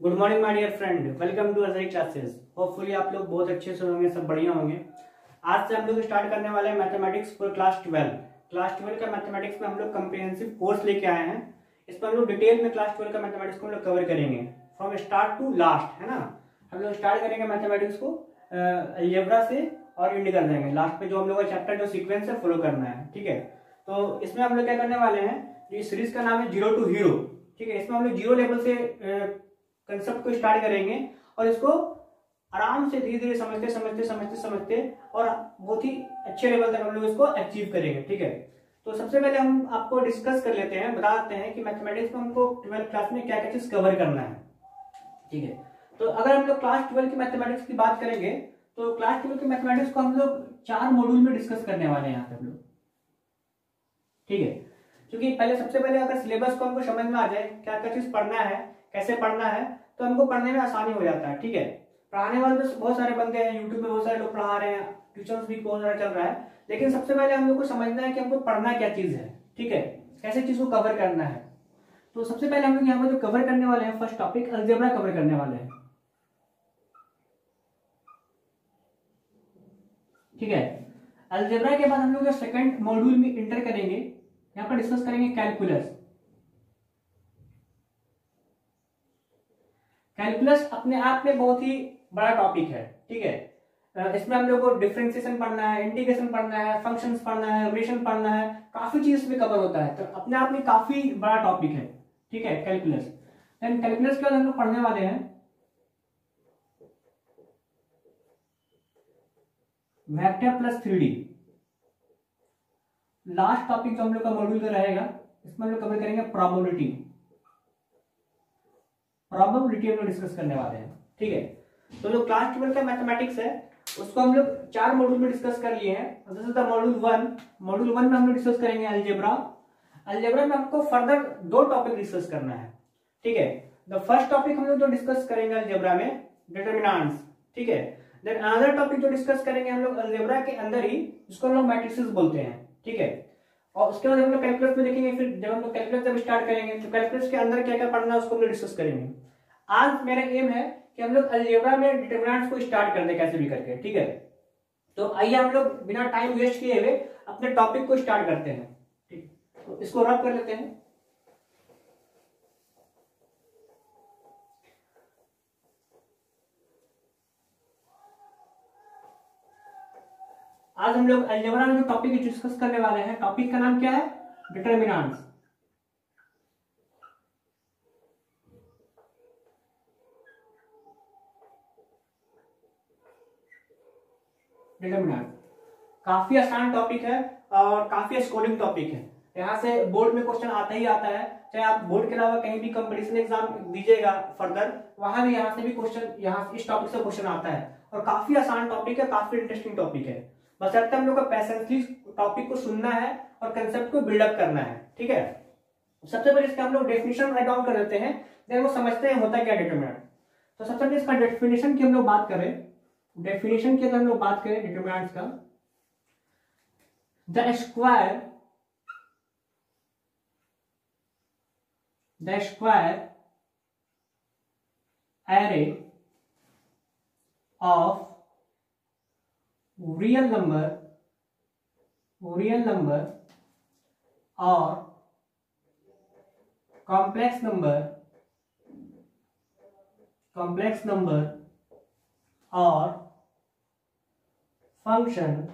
Good morning my dear friend, welcome to Ajay classes. Hopefully आप लोग बहुत अच्छे से होंगे, सब बढ़िया होंगे। आज से हम लोग स्टार्ट करने वाले हैं मैथमेटिक्स फॉर क्लास 12। क्लास 12 का मैथमेटिक्स में हम लोग कम्प्रिहेंसिव कोर्स लेके आए हैं। इसमें हम लोग डिटेल में क्लास 12 का मैथमेटिक्स को हम लोग कवर करेंगे फ्रॉम स्टार्ट टू लास्ट, है ना। हम लोग स्टार्ट करेंगे मैथमेटिक्स को अलजेब्रा से और एंड कर देंगे लास्ट पे जो हम लोग का चैप्टर जो सीक्वेंस है फॉलो करना है, ठीक है। तो इसमें हम लोग क्या करने वाले हैं, इस सीरीज का नाम है जीरो टू हीरो, ठीक है। इसमें हम लोग जीरो लेवल से कंसेप्ट को स्टार्ट करेंगे और इसको आराम से धीरे धीरे समझते समझते समझते समझते और बहुत ही अच्छे लेवल तक हम लोग इसको अचीव करेंगे, ठीक है। तो सबसे पहले हम आपको डिस्कस कर लेते हैं, बता देते हैं कि मैथमेटिक्स में हमको 12th क्लास में क्या क्या चीज कवर करना है, ठीक है। तो अगर हम लोग क्लास 12 की मैथमेटिक्स की बात करेंगे तो क्लास 12 की मैथमेटिक्स को हम लोग 4 मॉड्यूल में डिस्कस करने वाले हैं यहाँ पे हम लोग, ठीक है। क्योंकि पहले सबसे पहले अगर सिलेबस को हमको समझ में आ जाए क्या क्या चीज पढ़ना है, कैसे पढ़ना है, तो हमको पढ़ने में आसानी हो जाता है, ठीक है। पढ़ाने वाले तो बहुत सारे बंदे हैं, यूट्यूब पे बहुत सारे लोग पढ़ा रहे हैं, ट्यूशंस भी बहुत सारा चल रहा है, लेकिन सबसे पहले हम लोग को समझना है कि हमको पढ़ना क्या चीज है, ठीक है, कैसे चीज को कवर करना है। तो सबसे पहले हम लोग यहाँ पर जो कवर करने वाले हैं, फर्स्ट टॉपिक अलजेब्रा कवर करने वाले हैं, ठीक है। अलजेब्रा के बाद हम लोग सेकंड मॉड्यूल में इंटर करेंगे, यहाँ पर डिस्कस करेंगे कैलकुलस। कैलकुलस अपने आप में बहुत ही बड़ा टॉपिक है, ठीक है। इसमें हम लोग को डिफरेंशिएशन पढ़ना है, इंटीग्रेशन पढ़ना है, फंक्शंस पढ़ना है, रिलेशन पढ़ना है, काफी चीज इसमें कवर होता है। तो अपने आप में काफी बड़ा टॉपिक है, ठीक है, कैलकुलस। देन कैलकुलस के बाद हम लोग पढ़ने वाले हैं vector plus 3D। Last topic जो हम लोग का मॉड्यूल का रहेगा, इसमें हम लोग कवर करेंगे प्रोबेबिलिटी हम लोग डिस्कस करने वाले हैं, ठीक है। तो जो क्लास 12 का मैथमेटिक्स है उसको हम लोग 4 मॉड्यूल में डिस्कस कर लिए हैं। This is the module 1। Module 1 में हम लोग डिस्कस करेंगे अलजेब्रा। अलजेब्रा में हमको फर्दर 2 टॉपिक डिस्कस करना है, ठीक है। द फर्स्ट टॉपिक हम लोग जो डिस्कस करेंगे अलजेब्रा में डिटरमिनेंट्स, ठीक है। देन अनदर टॉपिक जो डिस्कस करेंगे हम लोग अलजेब्रा के अंदर ही, जिसको हम लोग मैट्रिसेस बोलते हैं, ठीक है। और उसके बाद हम लोग कैलकुलस में देखेंगे। फिर जब हम लोग कैलकुलस जब स्टार्ट करेंगे तो कैलकुलस के अंदर क्या क्या पढ़ना है उसको हम लोग डिस्कस करेंगे। आज मेरा एम है कि हम लोग अलजेब्रा में डिटरमिनेंट्स को स्टार्ट कर दें कैसे भी करके, ठीक है। तो आइए हम लोग बिना टाइम वेस्ट किए हुए अपने टॉपिक को स्टार्ट करते हैं, ठीक। तो इसको रब कर लेते हैं। आज हम लोग अलजेब्रा में जो टॉपिक डिस्कस करने वाले हैं, टॉपिक का नाम क्या है, डिटरमिनेंट्स। डिटरमिनेंट काफी आसान टॉपिक है और काफी स्कोरिंग टॉपिक है। यहाँ से बोर्ड में क्वेश्चन आता ही आता है, चाहे आप बोर्ड के अलावा कहीं भी कंपटीशन एग्जाम दीजिएगा फर्दर, वहां भी यहाँ से भी क्वेश्चन, यहाँ इस टॉपिक से क्वेश्चन आता है। और काफी आसान टॉपिक है, काफी इंटरेस्टिंग टॉपिक है। बस हम लोग को पैसेंसली टॉपिक को सुनना है और कंसेप्ट को बिल्डअप करना है, ठीक है। सबसे पहले इसका हम लोग डेफिनेशन राइट डाउन कर देते हैं, देन वो समझते हैं होता क्या डिटरमिनेंट। तो सबसे पहले इसका डेफिनेशन की हम लोग बात करें, डेफिनेशन की अगर हम लोग बात करें डिटरमिनेंट्स का, the square array of real number और कॉम्प्लेक्स नंबर और function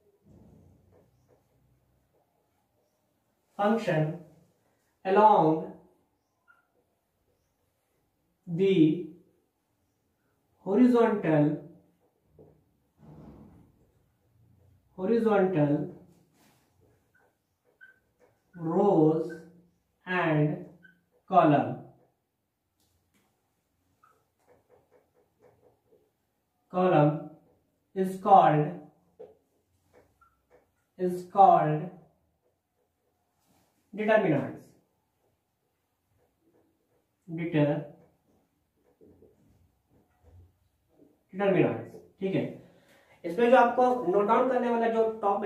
along the horizontal rows and column is called determinants, ठीक है। इसमें जो आपको नोट डाउन करने वाला जो टॉप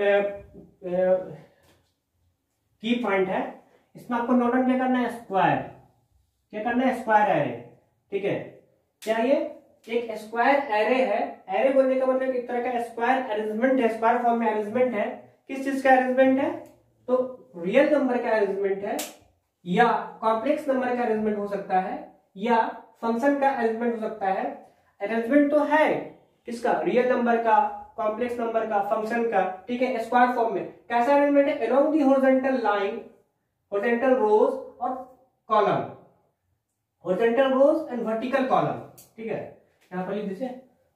की पॉइंट है, इसमें आपको नोट डाउन क्या करना है, स्क्वायर, क्या करना है, स्क्वायर एरे, ठीक है। क्या ये एक स्क्वायर एरे है। एरे बोलने का मतलब एक तरह का स्क्वायर अरेंजमेंट है, स्क्वायर फॉर्म में अरेंजमेंट है। किस चीज का अरेंजमेंट है? तो रियल नंबर का अरेंजमेंट है, या कॉम्प्लेक्स नंबर का अरेंजमेंट हो सकता है, या फंक्शन का अरेंजमेंट हो सकता है। अरेंजमेंट तो है किसका? रियल नंबर का, कॉम्प्लेक्स नंबर का, फंक्शन का, ठीक है, स्क्वायर फॉर्म में। कैसा अरेंजमेंट है? Along the horizontal line, horizontal rows और column, horizontal rows and vertical column, ठीक है। यहां पर लिख दीजिए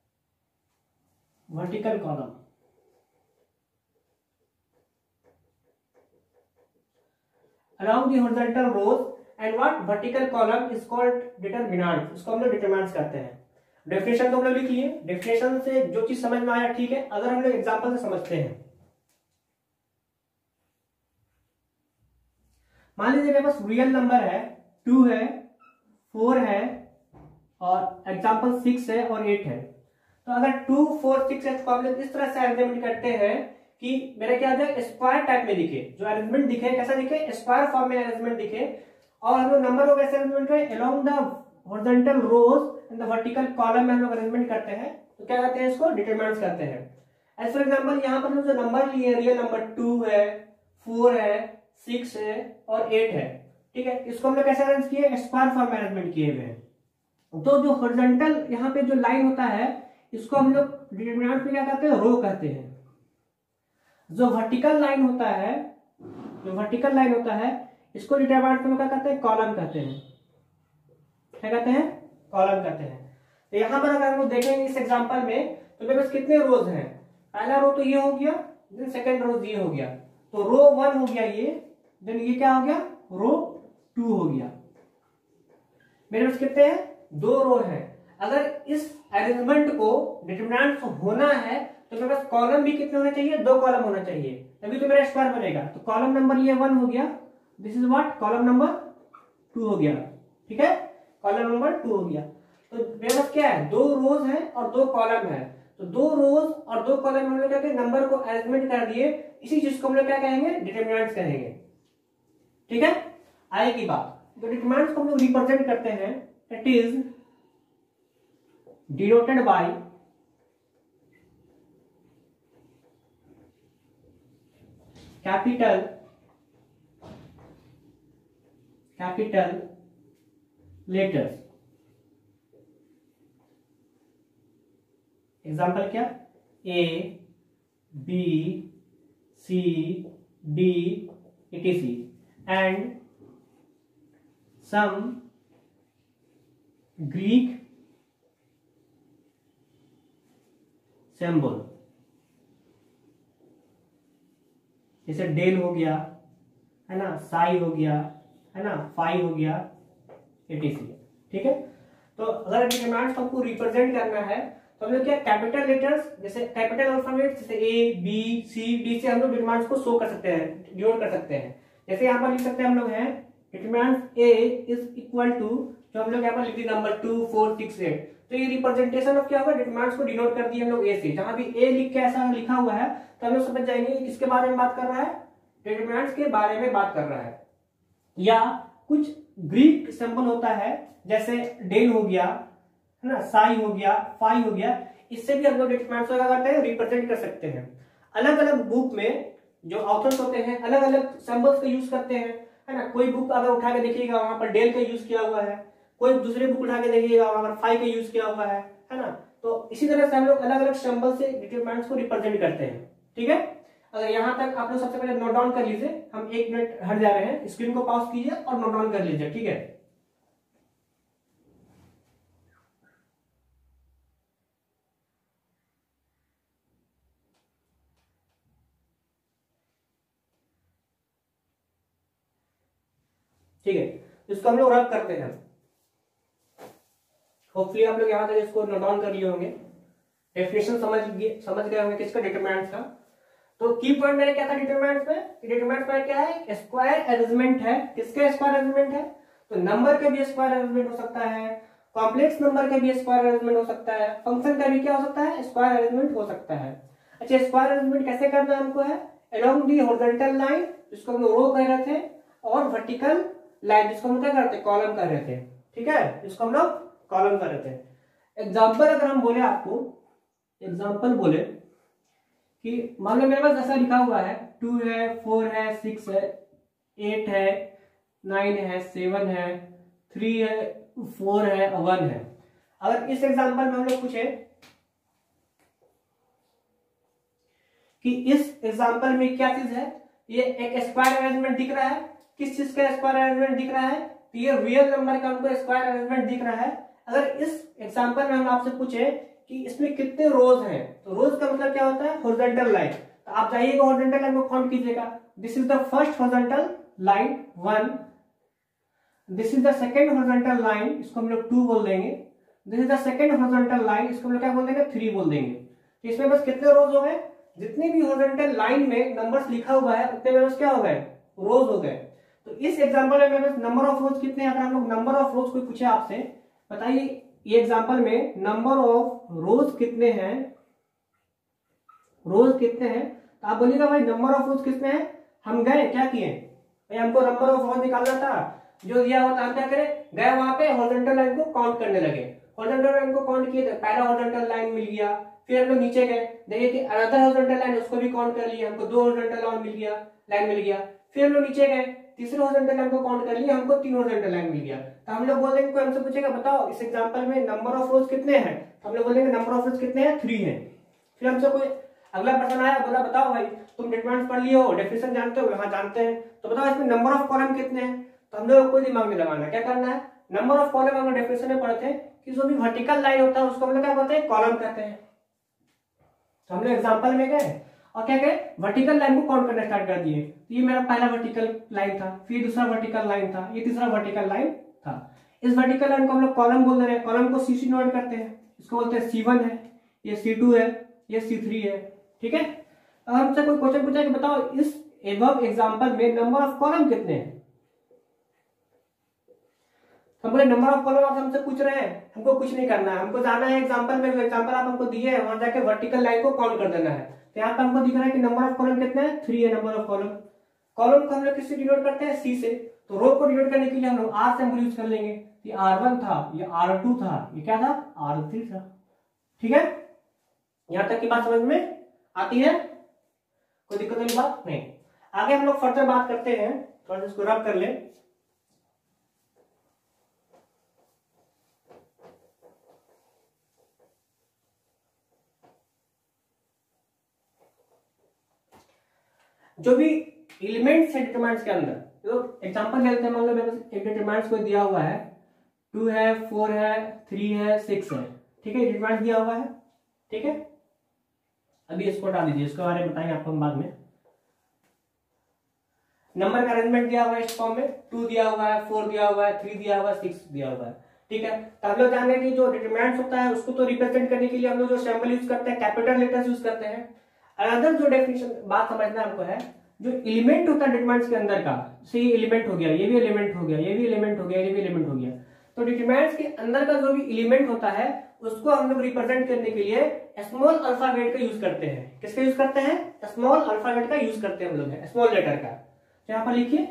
vertical column. along the horizontal rows and what vertical column is called determinant, इसको हम लोग डिटरमिनेंट्स कहते हैं। डेफिनेशन तो हम लोग लिख लिए, डेफिनेशन से जो चीज समझ में आया ठीक है। अगर हम लोग एग्जांपल से समझते हैं, मान लीजिए मेरे पास रियल नंबर है 2 है, 4 है और एग्जांपल 6 है और 8 है। तो अगर 2, 4, 6, 8 को हम लोग इस तरह से अरेंजमेंट करते हैं कि मेरा क्या जाए स्क्वायर टाइप में दिखे, जो अरेंजमेंट दिखे कैसा दिखे? स्क्वायर फॉर्म में अरेंजमेंट दिखे। और हम लोग नंबर को कैसे अरेंजमेंट करें? Along the horizontal rows and the vertical column में हम लोग अरेंजमेंट करते हैं। तो क्या कहते हैं? इसको डिटरमिनेंट्स कहते हैं। एज फॉर एग्जांपल यहाँ पर जो नंबर लिए रियल नंबर 2 है, 4 है, 6 है और 8 है, ठीक है, इसको हम लोग कैसे अरेंज किए? स्क्वायर फॉर्म में अरेंजमेंट किए हुए हैं। तो जो हॉरिजॉन्टल यहाँ पे जो लाइन होता है इसको हम लोग डिटरमिनेंट में क्या कहते हैं? रो कहते हैं। जो वर्टिकल लाइन होता है, जो वर्टिकल लाइन होता है इसको डिटरमिनेंट में क्या कहते हैं? कॉलम कहते हैं। क्या कहते हैं? कॉलम कहते हैं। तो यहां पर अगर हम देखेंगे इस एग्जांपल में तो मेरे पास कितने रोज हैं? पहला रो तो ये हो गया, देन सेकंड रो ये हो गया, तो रो 1 हो गया ये, देन ये क्या हो गया? रो 2 हो गया। मेरे पास कितने हैं? 2 रो हैं। अगर इस अरेंजमेंट को डिटरमिनेंट होना है तो मेरे पास कॉलम भी कितने होने चाहिए? 2 कॉलम होना चाहिए, तभी तो मेरा स्क्वायर बनेगा। तो कॉलम नंबर ये 1 हो गया, this is what? Column number 2 हो गया, ठीक है, कॉलम नंबर 2 हो गया। तो मेरे पास क्या है? 2 रोज है और 2 कॉलम है। तो 2 रोज और 2 कॉलम हम लोग क्या कहेंगे? नंबर को अरेंजमेंट कर दिए, इसी चीज को हम लोग क्या कहेंगे? डिटरमिनेंट्स कहेंगे, ठीक है। आगे की बात, तो डिटरमिनेंट्स को हम लोग रिप्रेजेंट करते हैं, it is denoted by capital letters. Example क्या? A, B, C, D, etc. and some Greek symbol, जैसे डेल हो गया, है ना, साई हो गया, है ना, फाई हो गया, एटीसी, ठीक है। तो अगर डिटरमिनेंट्स को हमको रिप्रेजेंट करना है तो हम लोग क्या कैपिटल लेटर्स, जैसे कैपिटल अल्फाबेट जैसे ए, बी, सी, डी से हम लोग डिटरमिनेंट्स को शो कर सकते हैं, डिनोट कर सकते हैं। जैसे यहाँ पर लिख सकते हैं हम लोग हैं determinant A is equal to, जो हम लोग यहाँ पर लिख दिए नंबर 2, 4, 6, 8। तो ये रिप्रेजेंटेशन ऑफ क्या होगा? डिटरमिनेंट्स को डिनोट कर दिए हम लोग ए से। जहां भी ए लिख के ऐसा लिखा हुआ है तो हम लोग समझ जाएंगे कि किसके बारे में बात कर रहा है? डिटरमिनेंट्स के बारे में बात कर रहा है। या कुछ ग्रीक सिंबल होता है जैसे डेल हो गया, है ना, साई हो गया, फाई हो गया, इससे भी हम लोग डिटरमिनेंट्स को क्या करते हैं? रिप्रेजेंट कर सकते हैं। अलग अलग बुक में जो ऑथर्स होते हैं अलग अलग सिंबल्स का यूज करते हैं, है ना। कोई बुक अगर उठा के देखिएगा वहां पर डेल का यूज किया हुआ है, कोई दूसरे बुक उठा के देखिएगा वहां पर फाई का यूज किया हुआ है ना। तो इसी तरह से हम लोग अलग अलग सिंबल से डिटरमिनेंट्स को रिप्रेजेंट करते हैं, ठीक है। अगर यहाँ तक आप लोग सबसे पहले नोट डाउन कर लीजिए, हम 1 मिनट हट जा रहे हैं, स्क्रीन को पॉज कीजिए और नोट डाउन कर लीजिए, ठीक है। ठीक है, इसको हम लोग रब करते हैं। होपफुली आप लोग यहाँ तक इसको नोट डाउन कर लिए होंगे, डेफिनेशन समझ गए होंगे किसका? डिटरमिनेंट्स का। तो की पॉइंट मेरे क्या था डिटरमिनेंट्स में? डिटरमिनेंट्स में क्या है? स्क्वायर अरेंजमेंट है। किसका स्क्वायर अरेंजमेंट है? तो नंबर का भी स्क्वायर अरेंजमेंट हो सकता है, कॉम्प्लेक्स नंबर का भी स्क्वायर अरेंजमेंट हो सकता है, फंक्शन का भी क्या हो सकता है? स्क्वायर अरेंजमेंट हो सकता है। अच्छा, स्क्वायर अरेंजमेंट कैसे करना हमको है? अलोंग दी हॉरिजॉन्टल लाइन, जिसको हम लोग रो कह रहे थे, और वर्टिकल लाइन जिसको हम क्या करते? कॉलम कर रहे थे, ठीक है, जिसको हम लोग कॉलम कर रहे थे। एग्जाम्पल अगर हम बोले आपको, एग्जाम्पल बोले कि मान लो मेरे पास ऐसा लिखा हुआ है 2 है, 4 है, 6 है, 8 है, 9 है, 7 है, 3 है, 4 है, 1 है। अगर इस एग्जाम्पल में हम लोग पूछे कि इस एग्जाम्पल में क्या चीज है, ये एक स्क्वायर अरेंजमेंट दिख रहा है। किस चीज का स्क्वायर अरेंजमेंट दिख रहा है? तो ये रियल नंबर का हमको स्क्वायर अरेंजमेंट दिख रहा है। अगर इस एग्जाम्पल में हम आपसे पूछे कि इसमें कितने रोज हैं, तो रोज का मतलब क्या होता है? Horizontal line. तो आप जाइएगा हॉरिजॉन्टल लाइन को काउंट कीजिएगा। This is the first horizontal line 1, this is the second horizontal line, इसको हम लोग 2 बोल देंगे। This is the second horizontal line, इसको हम लोग क्या बोल देंगे? 3 बोल देंगे। तो इसमें बस कितने रोज हो गए? जितने भी हॉरिजॉन्टल लाइन में नंबर्स लिखा हुआ है उतने में बस क्या हो गए? रोज हो गए। तो इस एग्जांपल में मेरे पास नंबर ऑफ रोज कितने हैं? अगर हम लोग नंबर ऑफ रोज कोई पूछे आपसे, बताइए ये एग्जांपल में नंबर ऑफ रोज कितने हैं, रोज कितने हैं? तो आप बोलिएगा भाई नंबर ऑफ रोज कितने हैं? हम गए क्या किए भाई, हमको नंबर ऑफ रोज निकालना था, जो दिया हुआ था हम क्या करें? गए वहां पे हॉरिजॉन्टल लाइन को काउंट करने लगे। हॉरिजॉन्टल लाइन को काउंट किए, पहला हॉरिजॉन्टल लाइन मिल गया, फिर हम लोग नीचे गए, देखिए कि अनदर हॉरिजॉन्टल लाइन, उसको भी काउंट कर लिया, हमको 2 हॉरिजॉन्टल लाइन मिल गया। फिर हम लोग नीचे गए, तीसरे हॉरिजॉन्टल लाइन को काउंट कर लिया, हमको 3 हॉरिजॉन्टल लाइन मिल गया। तो हम लोग बोल देंगे, कोई हमसे पूछेगा बताओ इस एग्जांपल में नंबर ऑफ रोज कितने हैं, तो हम लोग बोलेंगे नंबर ऑफ रोज कितने हैं? 3 हैं। फिर हमसे कोई अगला पर्सन आया, बोला बताओ भाई तुम डिटरमिनेंट पढ़ लिए हो, डेफिनेशन जानते हो? हाँ जानते हैं। तो बताओ इसमें नंबर ऑफ कॉलम कितने हैं? तो हम लोग कोई दिमाग नहीं लगाना, क्या करना है? नंबर ऑफ कॉलम हम लोग डेफिनेशन में पढ़ते हैं कि जो भी वर्टिकल लाइन होता है उसको हम लोग क्या बोलते हैं? कॉलम कहते हैं। तो हम लोग एग्जांपल में गए और क्या कहे? वर्टिकल लाइन को काउंट करना स्टार्ट कर दिए। तो ये मेरा पहला वर्टिकल लाइन था, फिर दूसरा वर्टिकल लाइन था, ये तीसरा वर्टिकल लाइन था। इस वर्टिकल लाइन को हम लोग कॉलम बोल रहे हैं, कॉलम को C नोट करते हैं, इसको बोलते हैं C1 है, ये C2 है, ये C3 है। ठीक है। अब हमसे कोई क्वेश्चन पूछा कि बताओ इस एबव एग्जांपल में नंबर ऑफ कॉलम कितने हैं? हम बोले नंबर ऑफ कॉलम आप हमसे पूछ रहे हैं, हमको कुछ नहीं करना है, हमको जाना है एग्जांपल में, एग्जांपल आप हमको दिए हैं वहां जाके वर्टिकल लाइन को काउंट कर देना है। तो यहाँ पे हमको दिख रहा है कि नंबर ऑफ कॉलम कितने हैं? 3 है नंबर ऑफ कॉलम। कॉलम को हम लोग किससे डिनोट करते हैं? C से। तो रो को डिनोट करने के लिए हम लोग R सिंबल यूज कर लेंगे। ये R1 था, ये R2 था, ये क्या था? R3 था। ठीक है, यहां तक की बात समझ में आती है? कोई दिक्कत वाली बात नहीं। आगे हम लोग फर्दर बात करते हैं, थोड़ा सा इसको रब कर ले। जो भी एलिमेंट्स है डिटरमिनेंट्स के अंदर, तो एग्जांपल लेते हैं। मान लो मेरे पास एक डिटरमिनेंट्स को दिया हुआ है, 2 है, 4 है, 3 है, 6 है। ठीक है, डिटरमिनेंट दिया हुआ है। ठीक है, अभी इसको हटा दीजिए, इसके बारे में बताएंगे आपको हम बाद में। नंबर का अरेंजमेंट दिया हुआ है इस फॉर्म में, 2 दिया हुआ है, 4 दिया हुआ है, 3 दिया हुआ है, 6 दिया हुआ है। ठीक है, तो हम लोग जान रहे हैं कि जो डिटरमिनेंट्स होता है उसको तो रिप्रेजेंट करने के लिए हम लोग जो सिंबल यूज करते हैं, कैपिटल लेटर्स यूज करते हैं। अनदर जो डेफिनेशन बात समझना हमको है, जो एलिमेंट होता है डिटरमिनेंट्स के अंदर का, जैसे ये एलिमेंट हो गया, ये भी एलिमेंट हो गया, ये भी एलिमेंट हो गया, ये भी एलिमेंट हो गया। तो डिटरमिनेंट्स के अंदर का जो भी एलिमेंट होता है उसको हम लोग रिप्रेजेंट करने के लिए स्मॉल अल्फाबेट का यूज करते हैं। किसका यूज करते हैं? स्मॉल अल्फाबेट का यूज करते हैं हम लोग, स्मॉल लेटर का। तो यहां पर लिखिए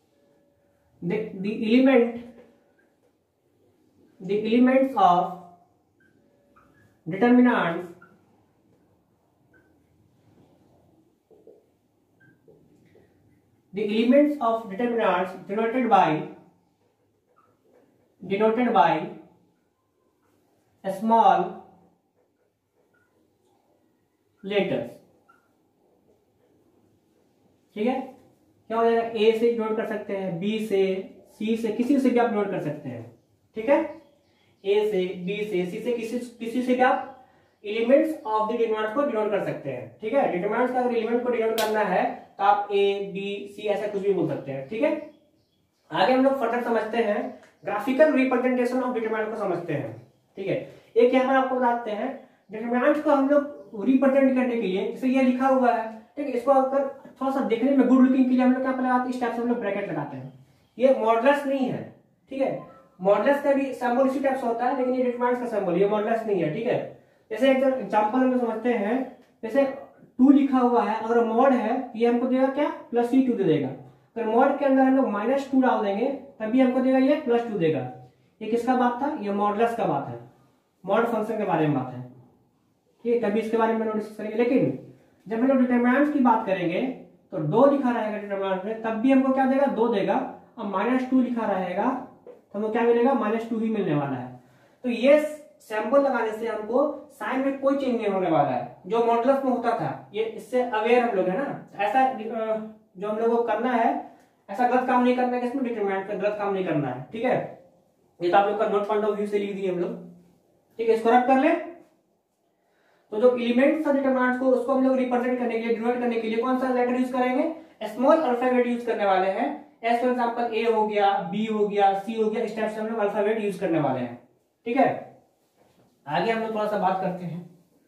the elements of determinants denoted by small letters। ठीक है, क्या हो जाएगा? A से नोट कर सकते हैं, B से, C से, किसी से भी आप नोट कर सकते हैं। ठीक है, A से, B से, C से, किसी से भी आप एलिमेंट्स ऑफ द डिटरमिनेंट्स को डिनोट कर सकते हैं। ठीक है, डिटरमिनेंट्स का अगर एलिमेंट को डिनोट करना है तो आप A, B, C ऐसा कुछ भी बोल सकते हैं। ठीक है, आगे हम लोग फर्दर समझते हैं, ग्राफिकल रिप्रेजेंटेशन ऑफ डिटरमिनेंट को समझते हैं। ठीक है, एक यहाँ पर आपको बताते हैं डिटरमिनेंट को हम लोग रिप्रेजेंट करने के लिए, जैसे ये लिखा हुआ है, ठीक है, इसको अगर थोड़ा सा देखने में गुड लुकिंग के लिए हम लोग क्या लगाते हैं? इस टाइप से हम लोग ब्रैकेट लगाते हैं। ये मॉडुलस नहीं है। ठीक है, मॉडुलस का भी सिंबल इसी टाइप से होता है, लेकिन ये डिटरमिनेंट्स का सिंबल, ये मॉडुलस नहीं है। ठीक है, जैसे एक एग्जांपल हम समझते हैं, जैसे 2 लिखा हुआ है, अगर मॉड है ये हमको देगा क्या? +2 दे देगा। अगर मॉड के अंदर हम लोग -2 डाल देंगे तभी हमको देगा ये +2 देगा। ये किसका बात था? ये मॉडुलस का बात है। मॉड फंक्शन के बारे में बात है, ठीक है, तभी इसके बारे में डिस्कस करेंगे। लेकिन जब हम लोग डिटरमिनेंट्स की बात करेंगे तो 2 लिखा रहेगा डिटरमिनेंट में, तब भी हमको क्या देगा, 2 देगा, और -2 लिखा रहेगा तो हमको क्या मिलेगा, -2 ही मिलने वाला है। तो ये सैंपल लगाने से हमको साइन में कोई चेंज नहीं होने वाला है, जो मॉडुलस में होता था, ये इससे अवेयर हम लोग है ना। ऐसा जो हम लोग को करना है, ऐसा गलत काम नहीं करना है, इसमें डिटरमिनेंट का गलत काम नहीं करना है, ठीक है। ये तो आप लोग का नोट पॉइंट ऑफ व्यू से लिख दिए हम लोग, ठीक है। इसको रब कर ले। तो जो एलिमेंट्स ऑफ डिटरमिनेंट्स को उसको हम लोग रिप्रेजेंट करने के लिए, डिनोट करने के लिए कौन सा लेटर यूज करेंगे, स्मॉल अल्फाबेट यूज करने वाले हैं। एज फॉर एग्जांपल ए हो गया, बी हो गया, सी हो गया, इस टाइप से हम लोग अल्फाबेट यूज करने वाले हैं, ठीक है। आगे हम लोग थोड़ा सा बात करते हैं।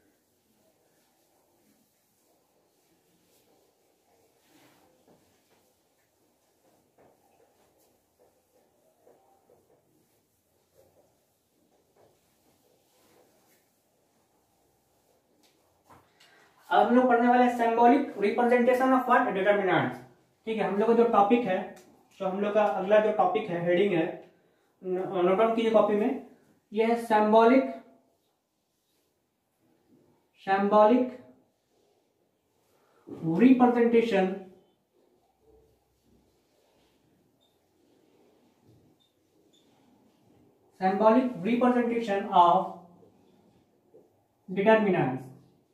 अब हम लोग पढ़ने वाले हैं symbolic representation of what, determinants, ठीक है। हम लोग का जो टॉपिक है, जो हम लोग का अगला जो टॉपिक है, हेडिंग है, नोट डाउन कीजिए कॉपी में, यह है symbolic representation of determinants.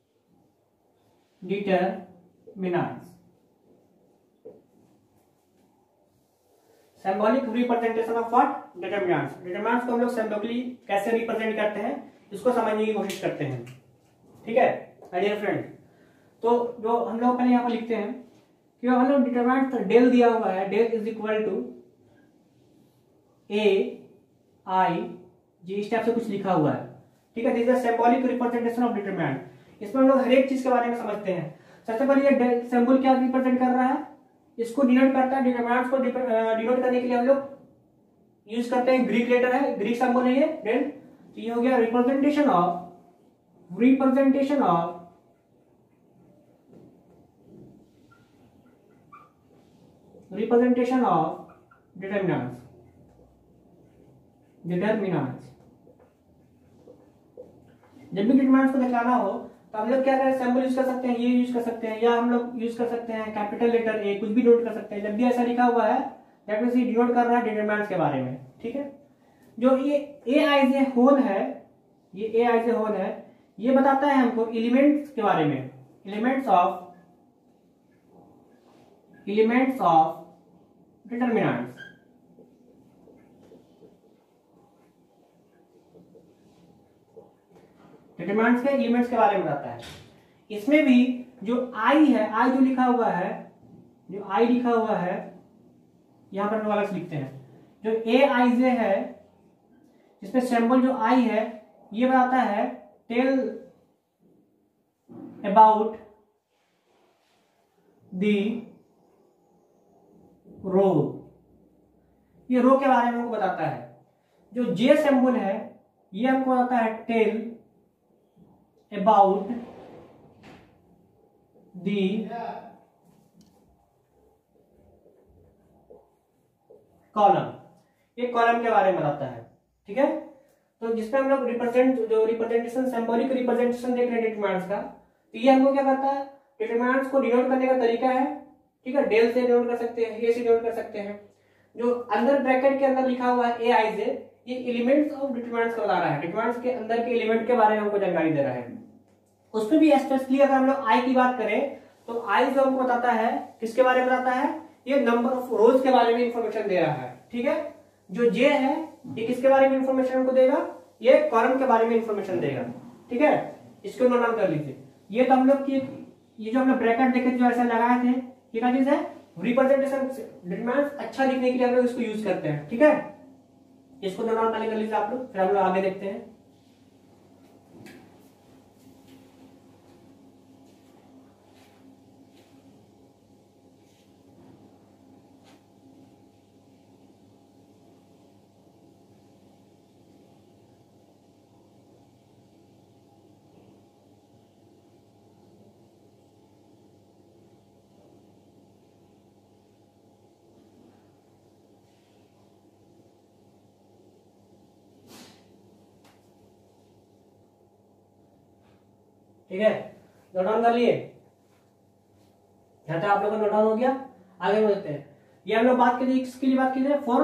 Symbolic representation of what, determinants. Determinants को हम लोग सिंबॉलिकली कैसे रिप्रेजेंट करते हैं, इसको समझने की कोशिश करते हैं, ठीक है डियर फ्रेंड। तो जो हम लोग पहले यहाँ पर लिखते हैं कि हम लोग डिटरमिनेंट डेल दिया हुआ है, del is equal to A I J, इस टाइप से कुछ लिखा हुआ है, ठीक है। This is symbolic representation of determinant. इसमें हम लोग हर एक चीज के बारे में समझते हैं। सबसे पहले ये सिंबल क्या रिप्रेजेंट कर रहा है, इसको डिनोट करता है। डिटरमिनेंट्स को डिनोट करने के लिए हम लोग यूज करते हैं ग्रीक लेटर है, ग्रीक सिंबल है ये डेल। तो ये हो गया रिप्रेजेंटेशन ऑफ डिटरमिनेंट्स। जब भी डिटरमिनेंट्स को दिखाना हो तो हम लोग क्या करें, सिंबल यूज कर सकते हैं, ये यूज कर सकते हैं, या हम लोग यूज कर सकते हैं कैपिटल लेटर ए, कुछ भी नोट कर सकते हैं। जब भी ऐसा लिखा हुआ है दैट मींस ये डिनोट कर रहा है डिटरमिनेंट्स के बारे में, ठीक है। जो ये ए आई जे होल है, ये ए आई जे होल है, ये बताता है हमको एलिमेंट्स के बारे में, एलिमेंट्स ऑफ डिटरमिनेंट्स। डिटरमिनेंट्स के एलिमेंट्स के बारे में बताता है। इसमें भी जो आई है, आई जो लिखा हुआ है, जो आई लिखा हुआ है यहां पर हम अलग से लिखते हैं। जो ए आई जे है, इसमें सिंबल जो आई है, ये बताता है टेल अबाउट दी रो, ये रो के बारे में हमको बताता है। जो जे सिंबल है, ये हमको बताता है टेल अबाउट दी कॉलम, ये कॉलम के बारे में बताता है, ठीक है। तो जिसमें हम लोग रिप्रेजेंटेशन, सिंबॉलिक रिप्रेजेंटेशन देख रहे हैं डिटरमिनेंट्स का, तो ये हमको क्या करता है, डिटरमिनेंट्स को डिनोट करने का तरीका है, ठीक है। डेल से डिनोट कर सकते हैं, ए से डिनोट कर सकते हैं। जो अंदर ब्रैकेट के अंदर लिखा हुआ है ए आई जे, ये एलिमेंट्स ऑफ डिटरमिनेंट्स को बता रहा है, डिटरमिनेंट्स के अंदर के एलिमेंट के बारे में हमको जानकारी दे रहा है। उसमें भी स्पेशली अगर हम लोग आई की बात करें तो आई जो हमको बताता है, किसके बारे में बताता है, ये नंबर ऑफ रोज के बारे में इंफॉर्मेशन दे रहा है, ठीक है। जो जे है, ये किसके बारे में इंफॉर्मेशन हमको देगा, ये कॉलम के बारे में इंफॉर्मेशन देगा, ठीक है। इसको नोट डाउन कर लीजिए। ये तो हम लोग की, ये जो हमने ब्रैकेट देखे जो ऐसे लगाए थे, ये क्या चीज है, रिप्रेजेंटेशन डिटरमिनेंट्स अच्छा लिखने के लिए हम लोग इसको यूज करते हैं, ठीक है। इसको नोट डाउन कर लीजिए आप लोग, फिर हम लोग आगे देखते हैं। ठीक है, नोट डाउन कर लिए, यहाँ तक आप लोगों का नोट डाउन हो गया। आगे बढ़ते हैं। ये हम लोग बात करिए किसके लिए बात कीजिए, फॉर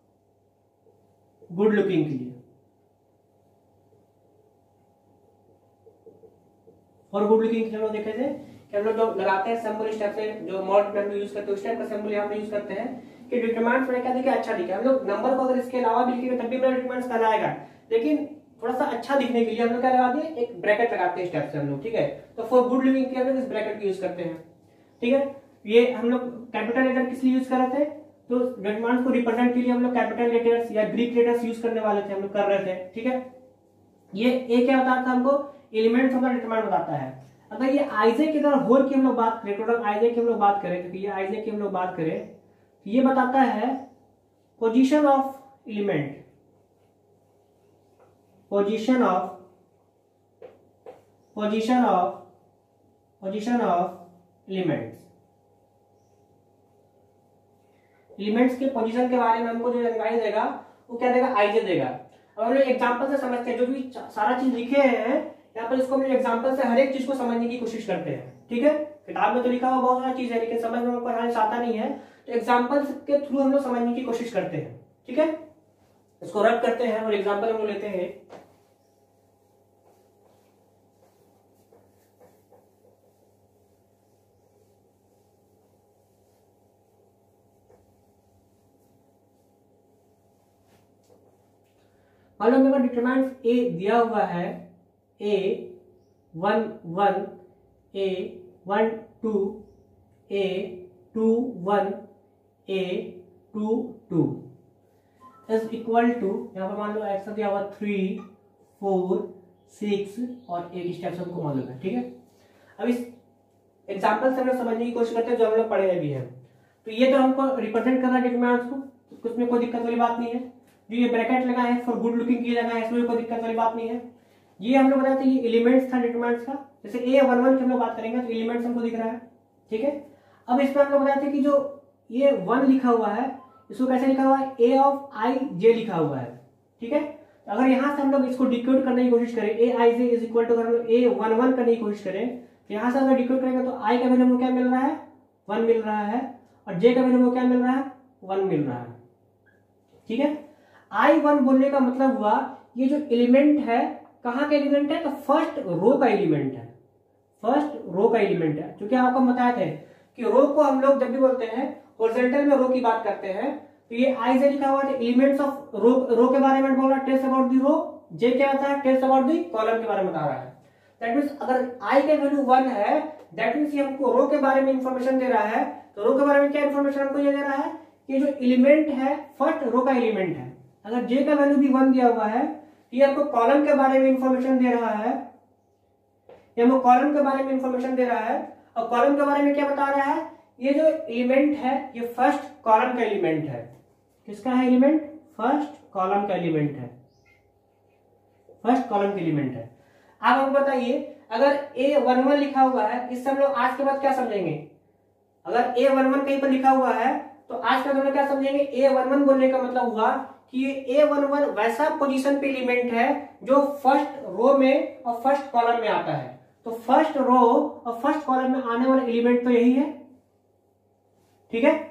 गुड लुकिंग के लिए, फॉर गुड लुकिंग के लिए हम लोग देखे थे कि हम लोग जो लगाते हैं सिंबल इस टाइप से, जो मॉड में हम यूज करते हैं उस टाइप का सिंबल यहाँ पे यूज करते हैं कि डिटरमिनेंट्स में क्या दिखे, अच्छा दिखे। हम लोग नंबर को अगर इसके अलावा भी लिखेंगे तब भी मेरा डिटरमिनेंट्स का आएगा, लेकिन थोड़ा सा अच्छा दिखने के लिए हम लोग क्या लगा दिए, एक ब्रैकेट लगाते हैं इस टाइप से हम लोग, ठीक है। तो फॉर गुड लिविंग के लिए हम लोग इस ब्रैकेट को यूज करते हैं, ठीक है। ये हम लोग कैपिटल लेटर किस लिए यूज कर रहे थे, तो डिटरमिनेंट्स को रिप्रेजेंट के लिए हम लोग कैपिटल लेटर्स या ग्रीक लेटर्स यूज करने वाले थे, हम लोग कर रहे थे, ठीक है। ये ए क्या बताता है हमको, एलिमेंट्स का डिटरमिनेंट बताता है। अगर ये आइजे की अगर होल की हम लोग बात करें, टोटल आइजे की हम लोग बात करें, तो ये आइजे की हम लोग बात करें तो ये बताता है position of element, position of elements के पोजीशन के बारे में हमको जो जानकारी देगा वो क्या देगा, आइजे देगा। और हम लोग एग्जांपल से समझते हैं, जो भी सारा चीज लिखे हैं यहाँ पर इसको हम लोग एग्जांपल से हर एक चीज को समझने की कोशिश करते हैं, ठीक है। किताब में तो लिखा हुआ बहुत सारा चीज है, लेकिन समझ में हमको हर आता नहीं है, तो एग्जांपल के थ्रू हम लोग समझने की कोशिश करते हैं, ठीक है। इसको रब करते हैं और एग्जांपल हम लोग लेते हैं। मान लो मेरे डिटरमिनेंट ए दिया हुआ है, A11 A12 A21 A22 is equal to, यहाँ पर मान लो एक्स दिया हुआ 3 4 6 और 8 स्टेप्स हमको मालूम है, ठीक है। अब इस एग्जांपल से हम लोग समझने की कोशिश करते हैं जो हम लोग पढ़े भी हैं। तो ये तो हमको रिप्रेजेंट करना है डिटरमिनेंट्स को, तो उसमें कोई दिक्कत वाली बात नहीं है। जो ये ब्रैकेट लगा है फॉर गुड लुकिंग की जगह है, इसमें कोई दिक्कत वाली बात नहीं है। ये हम लोग बताते हैं ये एलिमेंट्स था डिटरमिनेंट्स का, जैसे A11 की हम लोग बात करेंगे तो एलिमेंट्स हमको दिख रहा है, ठीक है। अब इसमें हम लोग बताते हैं कि जो ये 1 लिखा हुआ है इसको कैसे लिखा हुआ है, A ऑफ I J लिखा हुआ है, ठीक है। तो अगर यहाँ से हम लोग इसको डिकोड करने की कोशिश करें, A I J is equal to अगर हम लोग A11 करने की कोशिश करें, तो यहाँ से अगर डिकोड करेंगे तो I का वैल्यू हमको क्या मिल रहा है, 1 मिल रहा है, और J का वैल्यू हमको क्या मिल रहा है, 1 मिल रहा है, ठीक है। I1 बोलने का मतलब हुआ ये जो एलिमेंट है कहाँ का एलिमेंट है, तो फर्स्ट रो का एलिमेंट है, फर्स्ट रो का एलिमेंट है। क्योंकि आपको बताया थे कि रो को हम लोग जब भी बोलते हैं हॉरिजॉन्टल में रो की बात करते हैं, तो ये आई जे लिखा हुआ है एलिमेंट्स ऑफ रो के बारे में बोल रहा है, टेल्स अबाउट दी रो। जे क्या होता है, टेल्स अबाउट दी कॉलम के बारे में बता रहा है। दैट मींस अगर आई का वैल्यू 1 है, दैट मींस ये हमको रो के बारे में इंफॉर्मेशन दे रहा है। तो रो के बारे में क्या इंफॉर्मेशन हमको ये दे रहा है कि जो एलिमेंट है फर्स्ट रो का एलिमेंट है। अगर जे का वैल्यू भी 1 दिया हुआ है, ये हमको कॉलम के बारे में इंफॉर्मेशन दे रहा है, ये हमको कॉलम के बारे में इंफॉर्मेशन दे रहा है। और कॉलम के बारे में क्या बता रहा है, ये जो एलिमेंट है ये फर्स्ट कॉलम का एलिमेंट है। किसका है एलिमेंट, फर्स्ट कॉलम का एलिमेंट है, फर्स्ट कॉलम का एलिमेंट है। आप हमको बताइए अगर A11 लिखा हुआ है, इससे हम लोग आज के बाद क्या समझेंगे, अगर A11 कहीं पर लिखा हुआ है तो आज के बाद हम लोग क्या समझेंगे, A11 बोलने का मतलब हुआ कि ये A11 वैसा पोजीशन पे एलिमेंट है जो फर्स्ट रो में और फर्स्ट कॉलम में आता है। तो फर्स्ट रो और फर्स्ट कॉलम में आने वाला एलिमेंट तो यही है, ठीक है।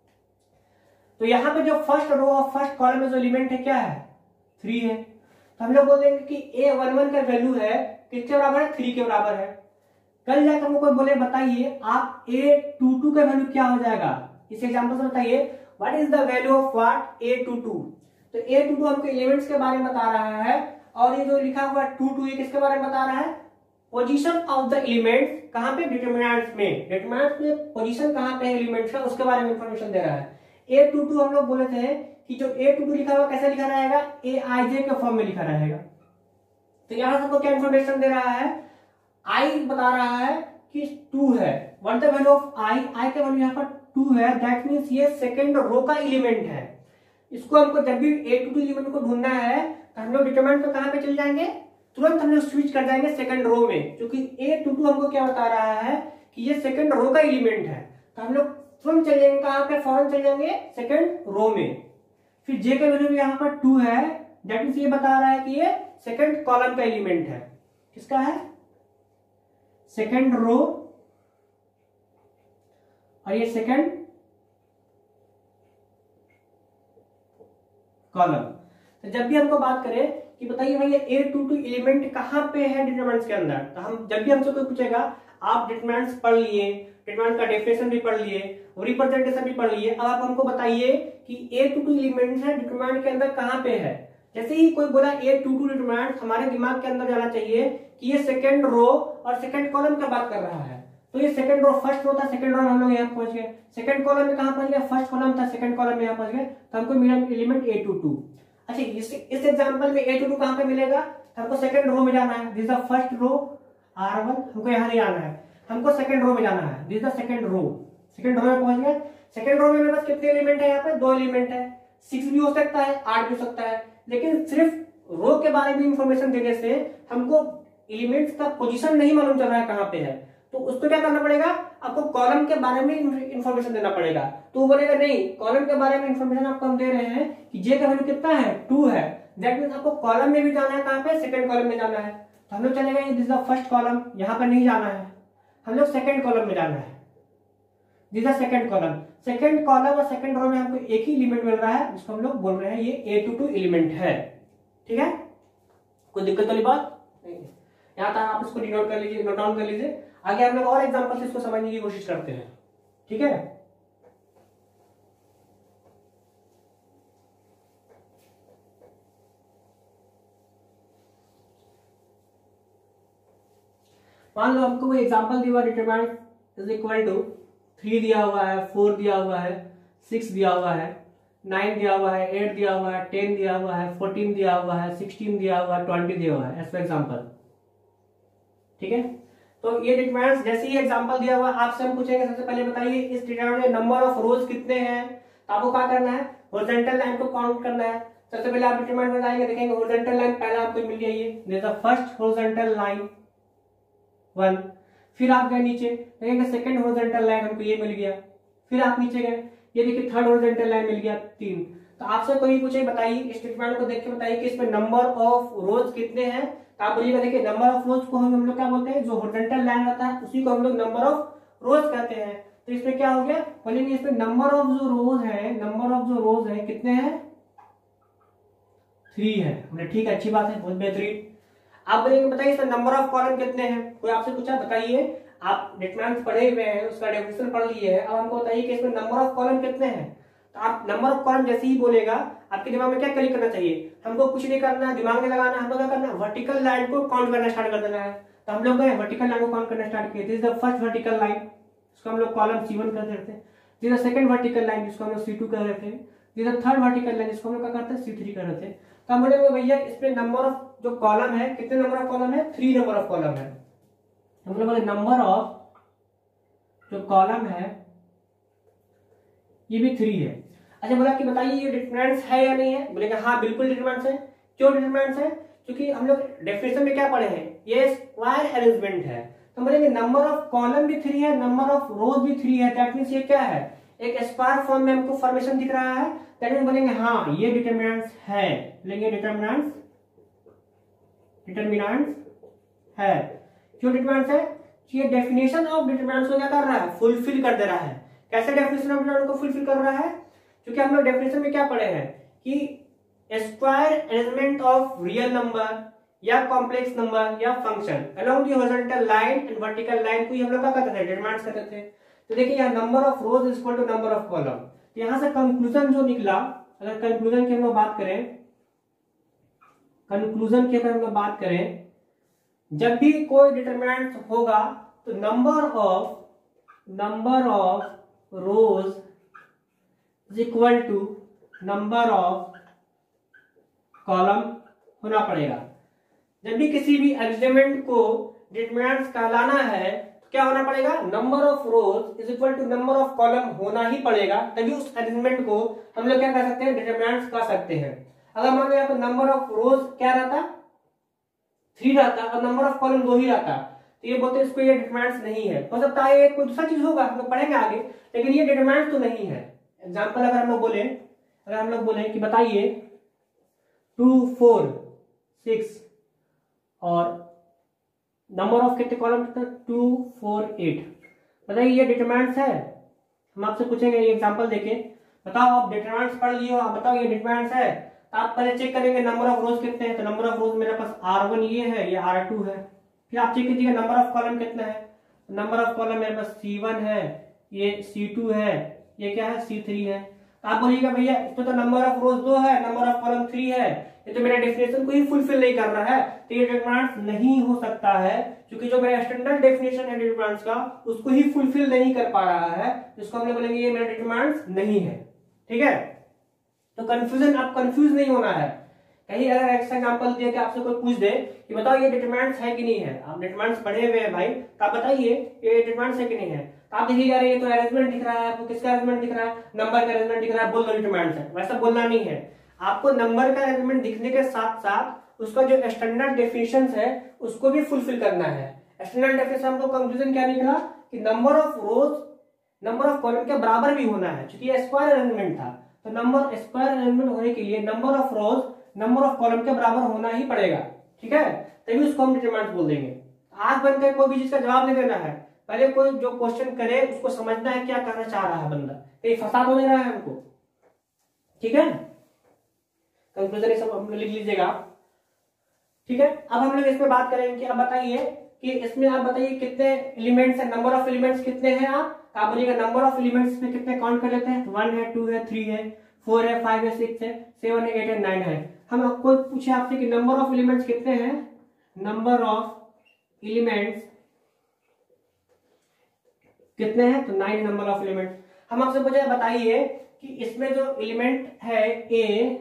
तो यहां पे जो फर्स्ट रो और फर्स्ट कॉलम में जो एलिमेंट है क्या है, 3 है। तो हम लोग बोल देंगे कि A11 का वैल्यू है किसके बराबर है, 3 के बराबर है। कल जाकर हमको कोई बोले बताइए आप A22 का वैल्यू क्या हो जाएगा, इस एग्जांपल से बताइए what is the value of what A22। तो A22 हमको एलिमेंट्स के बारे में बता रहा है, और ये जो लिखा हुआ 22 ये किसके बारे में बता रहा है, पोजीशन ऑफ द एलिमेंट्स। कहां पे, डिटरमिनेंट्स में। डिटरमिनेंट्स में पोजीशन कहां पे है एलिमेंट्स का, उसके बारे में इंफॉर्मेशन दे रहा है। A22 हम लोग बोले थे कि जो A22 लिखा हुआ कैसे लिखा रहेगा, AIJ के फॉर्म में लिखा रहेगा। तो यहां से हमको क्या इंफॉर्मेशन दे रहा है, I बता रहा है कि 2 है। What the value of I का वैल्यू यहाँ पर 2 है, दैट मींस ये सेकंड रो का एलिमेंट है। इसको हमको जब भी A22 एलिमेंट को ढूंढना है तो हम लोग डिटरमिनेंट पे कहां पे चले जाएंगे, तुरंत हम लोग स्विच कर जाएंगे सेकंड रो में, क्योंकि A22 हमको क्या बता रहा है कि ये सेकंड रो का एलिमेंट है। तो हम लोग तुरंत चले जाएंगे कहां पे, फौरन चले जाएंगे सेकंड रो में। फिर J का वैल्यू यहाँ पर 2 है, दैट मींस ये बता रहा है कि ये सेकंड कॉलम का एलिमेंट है। किसका है, सेकंड रो और ये सेकंड कॉलम। तो जब भी हमको बात करें कि बताइए भाई ये A22 एलिमेंट कहां पे है डिटरमिनेंट्स के अंदर, तो हम जब भी हमसे कोई पूछेगा आप डिटरमिनेंट्स पढ़ लिए, डिटरमिनेंट का डेफिनेशन भी पढ़ लिए, रिप्रेजेंटेशन भी पढ़ लिए, अब आप हमको बताइए कि A22 एलिमेंट है डिटरमिनेंट के अंदर कहां पे है। जैसे ही कोई बोला A22 डिटरमिनेंट, हमारे दिमाग के अंदर जाना चाहिए कि ये सेकंड रो और सेकंड कॉलम का बात कर रहा है। तो ये सेकंड रो, फर्स्ट रो था, सेकंड रो में हम लोग यहाँ पहुंच गए, सेकंड कॉलम में कहां पहुंच गए, फर्स्ट कॉलम था, सेकंड कॉलम में यहाँ पहुंच गए, तो हमको मिला एलिमेंट A22। अच्छा इस एग्जांपल में A22 कहां पे मिलेगा, हमको सेकंड रो में जाना है, this is the first row R1, हमको यहाँ नहीं आना है, हमको सेकंड रो में जाना है, this is the second row. Second row में पहुंच गए, सेकंड रो में मेरे पास कितने एलिमेंट है, यहाँ पे 2 एलिमेंट है, 6 भी हो सकता है, 8 भी हो सकता है, लेकिन सिर्फ रो के बारे में इंफॉर्मेशन देने से हमको एलिमेंट्स का पोजीशन नहीं मालूम चल रहा है कहां पे है, तो उसको क्या करना पड़ेगा, आपको कॉलम के बारे में इंफॉर्मेशन देना पड़ेगा। तो वो बोलेगा नहीं, कॉलम के बारे में इंफॉर्मेशन आपको हम दे रहे हैं कि जे का वैल्यू कितना है 2 है, दैट मींस आपको कॉलम में भी जाना है, कहां पे, सेकंड कॉलम में जाना है। तो हम लोग चलेगा this is the first column, यहाँ पर नहीं जाना है, हम लोग सेकंड कॉलम में जाना है, this is the second column. Second column और सेकंड रो में हमको एक ही एलिमेंट मिल रहा है, जिसको हम लोग बोल रहे हैं ये A22 एलिमेंट है। ठीक है, कोई दिक्कत वाली बात नहीं है, यहाँ तक आप इसको डिनोट कर लीजिए, नोट डाउन कर लीजिए। आगे हम लोग और एग्जांपल से इसको समझने की कोशिश करते हैं। ठीक है, मान लो हमको कोई एग्जांपल दिया हुआ, डिटरमिनेंट इज इक्वल टू 3 दिया हुआ है, 4 दिया हुआ है, 6 दिया हुआ है, 9 दिया हुआ है, 8 दिया हुआ है, 10 दिया हुआ है, 14 दिया हुआ है, 16 दिया हुआ है, 20 दिया हुआ है, एज फॉर एग्जांपल। ठीक है, तो ये डिटरमिनेंट्स जैसे ही एग्जांपल दिया हुआ, आपसे हम पूछेंगे सबसे पहले बताइए इस डिटरमिनेंट में नंबर ऑफ रोज कितने हैं, तो आपको क्या करना है, हॉरिजॉन्टल लाइन को काउंट करना है। सबसे पहले आप डिटरमिनेंट में जाएंगे, देखेंगे हॉरिजॉन्टल लाइन पहला आपको मिल गया, ये this the first horizontal line 1। फिर आप गए नीचे, देखेंगे सेकंड हॉरिजॉन्टल लाइन हमको ये मिल गया, फिर आप नीचे गए, ये देखिए थर्ड हॉरिजॉन्टल लाइन मिल गया 3। तो आपसे कोई पूछे बताइए इस स्टेटमेंट को देख के बताइए कि इसमें नंबर ऑफ रोज कितने हैं, तो आप बोलिएगा देखिए नंबर ऑफ रोज को हम लोग क्या बोलते हैं, जो हॉरिजॉन्टल लाइन रहता है उसी को हम लोग नंबर ऑफ रोज कहते हैं। तो इसमें क्या हो गया, बोलेंगे इसमें नंबर ऑफ जो रोज है, नंबर ऑफ जो रोज है कितने हैं, 3 है। हमने ठीक है, अच्छी बात है, बहुत बेहतरीन। आप बोलेंगे बताइए इसमें नंबर ऑफ कॉलम कितने हैं, कोई आपसे पूछा बताइए, आप डिटरमिनेंट्स पढ़े हुए हैं, उसका डेफिनेशन पढ़ लिए है, अब हमको बताइए कि इसमें नंबर ऑफ कॉलम कितने हैं। तो आप नंबर ऑफ कॉलम जैसे ही बोलेगा, आपके दिमाग में क्या क्लिक करना चाहिए, हमको कुछ नहीं करना, दिमाग में लगाना, हमको क्या करना, वर्टिकल लाइन को काउंट करना स्टार्ट कर देना है। तो हम लोग गए वर्टिकल लाइन को काउंट करना स्टार्ट किए, this is the first vertical line, इसको हम लोग कॉलम C1 कर देते हैं, this is the second vertical line जिसको हम लोग C2 कर देते हैं, this is the third vertical line जिसको हम लोग क्या करते हैं, C3 कर देते हैं। तो हम बोलेंगे भैया इसमें नंबर ऑफ जो कॉलम है, कितने नंबर ऑफ कॉलम है, 3 नंबर ऑफ कॉलम है। हम लोग बोले नंबर ऑफ जो कॉलम है ये भी 3 है। अच्छा बोला कि बताइए ये डिटरमिनेंट्स है या नहीं है, बोलेगा हाँ बिल्कुल डिटरमिनेंट्स है। क्यों डिटरमिनेंट्स है, क्योंकि हम लोग डेफिनेशन में क्या पढ़े हैं, ये स्क्वायर अरेंजमेंट है। तो बोलेंगे नंबर ऑफ कॉलम भी 3 है, नंबर ऑफ रोज भी 3 है, दैट मींस ये क्या है, एक स्क्वायर फॉर्म में हमको फॉर्मेशन दिख रहा है, दैट मींस बोलेंगे हाँ ये डिटरमिनेंट्स है, बोलेंगे डिटरमिनेंट्स है। क्यों डिटरमिनेंट्स है, कि ये डेफिनेशन ऑफ डिटरमिनेंट्स को क्या कर रहा है, फुलफिल कर दे रहा है। कैसे डेफिनेशन ऑफ डिटरमिनेंट को फुलफिल कर रहा है, क्योंकि हम लोग डेफिनेशन में क्या पढ़े हैं कि square arrangement of real number या कॉम्प्लेक्स नंबर या function along the horizontal line and vertical line को ही हम लोग क्या करते थे, डिटरमिनेंट्स करते थे। तो देखिए यहाँ number of rows is equal to number of column, तो यहाँ से कंक्लूजन जो निकला, अगर कंक्लूजन की हम लोग बात करें, कंक्लूजन की अगर हम लोग बात करें, जब भी कोई डिटरमिनेंट होगा तो number of rows is equal to number of column होना पड़ेगा। जब भी किसी भी एलिमेंट को डिटरमिनेंट्स कहलाना है तो क्या होना पड़ेगा, number of rows is equal to number of column होना ही पड़ेगा, तभी उस एलिमेंट को हम लोग क्या कर सकते हैं, डिटरमिनेंट्स कह सकते हैं। अगर मान लो यहाँ पर नंबर ऑफ रोज क्या रहता, 3 रहता और नंबर ऑफ कॉलम 2 ही रहता, तो ये बोलते इसको ये डिटरमिनेंट्स नहीं है। हो सकता है ये कोई दूसरा चीज होगा, हम लोग पढ़ेंगे आगे, लेकिन ये डिटरमिनेंट्स तो नहीं है। एग्जांपल अगर हम लोग बोले कि बताइए 2, 4, 6 और नंबर ऑफ कितने कॉलम कितना 2 4 8। बताइए ये डिटरमिनेंट्स है। हम आपसे पूछेंगे ये एग्जांपल देके बताओ आप डिटरमिनेंट्स पढ़ लिए हो, आप बताओ ये डिटरमिनेंट्स है। तो आप पहले चेक करेंगे नंबर ऑफ रोज कितने हैं, तो नंबर ऑफ रोज मेरे पास R1 ये है, ये R2 है। फिर आप चेक कीजिएगा नंबर ऑफ कॉलम कितना है, नंबर ऑफ कॉलम मेरे पास C1 है, ये C2 है, ये क्या है C3 है। तो आप बोलिएगा भैया इसमें तो नंबर ऑफ रोज 2 है, नंबर ऑफ कॉलम 3 है, ये तो मेरा डेफिनेशन को ही फुलफिल नहीं कर रहा है, तो ये डिटरमिनेंट्स नहीं हो सकता है, क्योंकि जो मेरा स्टैंडर्ड डेफिनेशन है डिटरमिनेंट्स का उसको ही फुलफिल नहीं कर पा रहा है, इसको हम लोग बोलेंगे ये मेरा डिटरमिनेंट्स नहीं है। ठीक है, तो कंफ्यूजन, आप कंफ्यूज नहीं होना है। कहीं अगर ऐसा एग्जांपल दिया कि आपसे कोई पूछ दे कि बताओ ये डिटरमिनेंट्स है कि नहीं है, आप डिटरमिनेंट्स पढ़े हुए हैं भाई, तो आप बताइए ये डिटरमिनेंट्स है कि नहीं है। तो आप देखिएगा ये तो अरेंजमेंट दिख रहा है, आपको किसका अरेंजमेंट दिख रहा है, नंबर का अरेंजमेंट दिख रहा है, बोल दो डिटरमिनेंट्स है। वैसा बोलना नहीं है, आपको नंबर का अरेंजमेंट दिखने के साथ साथ उसका जो स्टैंडर्ड डेफिनेशन है उसको भी फुलफिल करना है। स्टैंडर्ड डेफिनेशन हमको कंक्लूजन क्या निकला कि number of rows number of column के बराबर भी होना है, क्योंकि ये स्क्वायर अरेंजमेंट था, तो नंबर स्क्वायर अरेंजमेंट होने के लिए number of rows number of column के बराबर होना ही पड़ेगा। ठीक है, तभी उसको हम डिटरमिनेंट बोल देंगे। आंख बंद करके कोई भी चीज का जवाब नहीं देना है, पहले कोई जो क्वेश्चन करे उसको समझना है क्या करना चाह रहा है बंदा, कहीं फंसा तो नहीं रहा है हमको। ठीक है, कंक्लूजन ये सब हम लिख लीजिएगा। ठीक है, अब हम लोग इसमें बात करेंगे कि अब बताइए कि इसमें आप बताइए कितने एलिमेंट्स है, नंबर ऑफ एलिमेंट्स कितने हैं। आप बोलिएगा नंबर ऑफ एलिमेंट्स में कितने काउंट कर लेते हैं, 1 है, 2 है, 3 है, 4 है, 5 है, 6 है, 7 है, 8 है, 9 है। हम आपको पूछे आपसे कि नंबर ऑफ एलिमेंट्स कितने हैं, नंबर ऑफ एलिमेंट्स कितने हैं, तो 9 नंबर ऑफ एलिमेंट्स। हम आपसे पूछे बताइए कि इसमें जो एलिमेंट है A